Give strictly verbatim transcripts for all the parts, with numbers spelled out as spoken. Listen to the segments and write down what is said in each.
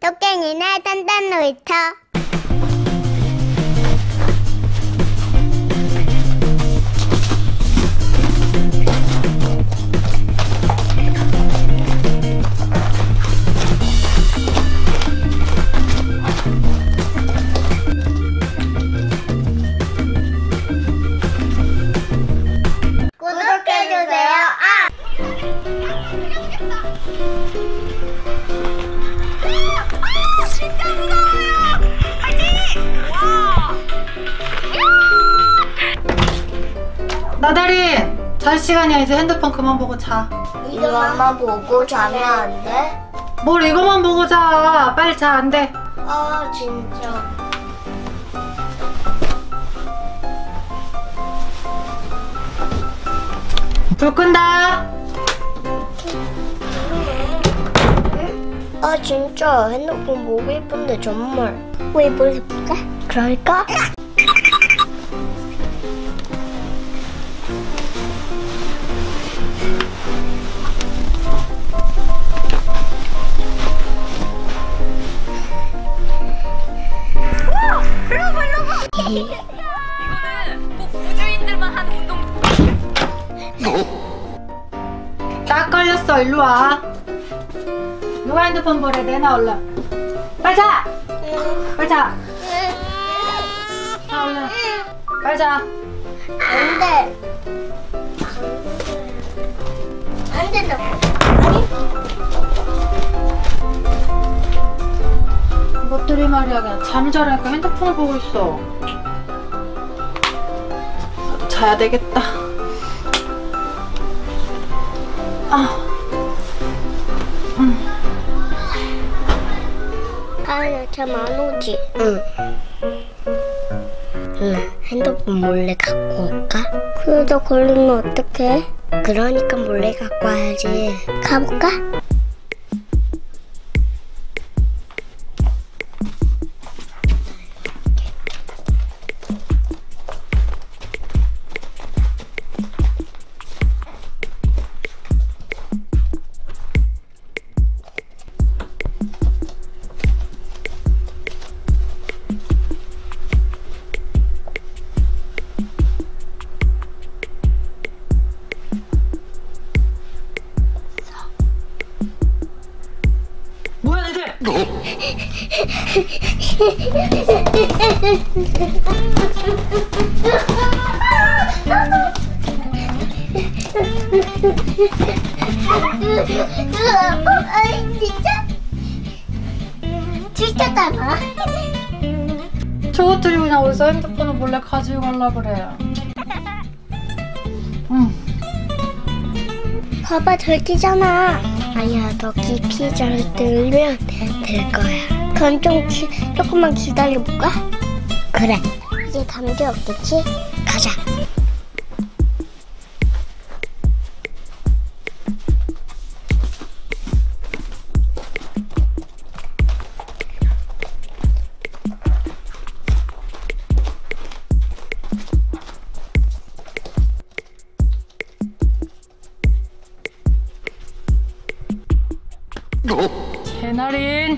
토깽이네 단단 놀이터. 구독해주세요. 아! 아, 진짜 무서워요. 파이팅! 와! 나다린! 잘 시간이야. 이제 핸드폰 그만 보고 자. 이거만 보고 자면 안 돼? 뭘 이거만 보고 자. 빨리 자. 안 돼. 아 진짜. 불 끈다. 아 진짜 핸드폰 보고 예쁜데 정말. 왜 뭘 해볼까? 그럴까? 이거는 꼭 우주인들만 하는 운동. 딱 걸렸어. 일로 와. 누가 핸드폰 보래? 내놔 얼른. 빨리 자. 빨리 자. 자 얼른. 빨리 자. 안 돼. 안 된다고. 이것들이 말이야 그냥 잠이 자라니까 핸드폰을 보고 있어. 나도 자야 되겠다. 아, 음. 아나 잠 안 오지? 응. 응. 핸드폰 몰래 갖고 올까? 그러다 걸리면 어떡해? 그러니까 몰래 갖고 와야지. 가볼까? 뭐야 니들? 아이 진짜? 진짜 따라? 저것들이 그냥 어디서 핸드폰을 몰래 가지고 가려 그래. 응. 봐봐 절기잖아. 아니야 더 깊이 잘 들면 될 거야. 그럼 좀 기, 조금만 기다려볼까? 그래. 이제 감기 없겠지? 가자. 개나린.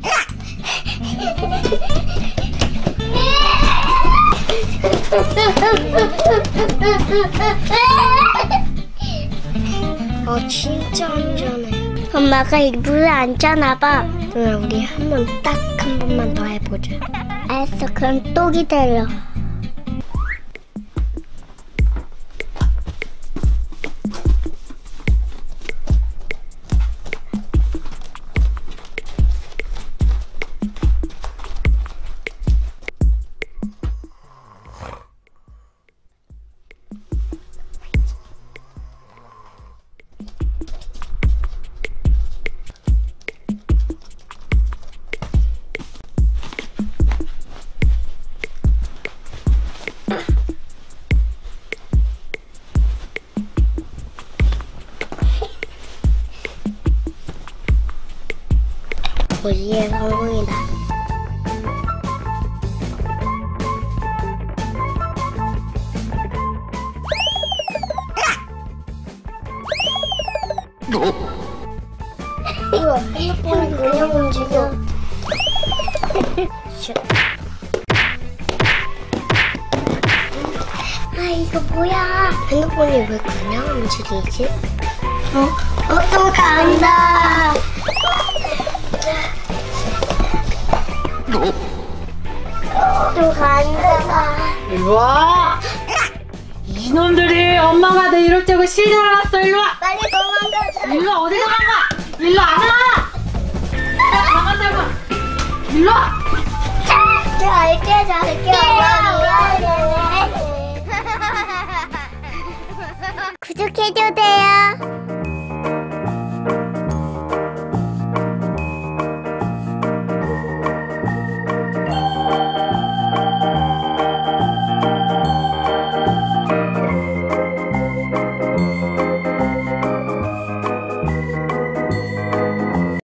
어 진짜 안전해. 엄마가 일부러 안 자나봐. 누나 우리 한 번 딱 한 번만 더 해보자. 알았어 그럼 또 기다려. 고지의 성공이다. 이거 핸드폰이 그냥 움직여. 슛. 아, 이거 뭐야? 핸드폰이 왜 그냥 움직이지? 어? 어, 또 간다. 또 간다. 일로 와. 이놈들이 엄마가 내 이럴 적을 시장 왔어. 일로 와. 빨리 도망가자. 일로 와. 어디 도망가? 일로 안 와. 나간다고. 일로 와. 잘게, 잘게. 구독해줘도 돼요.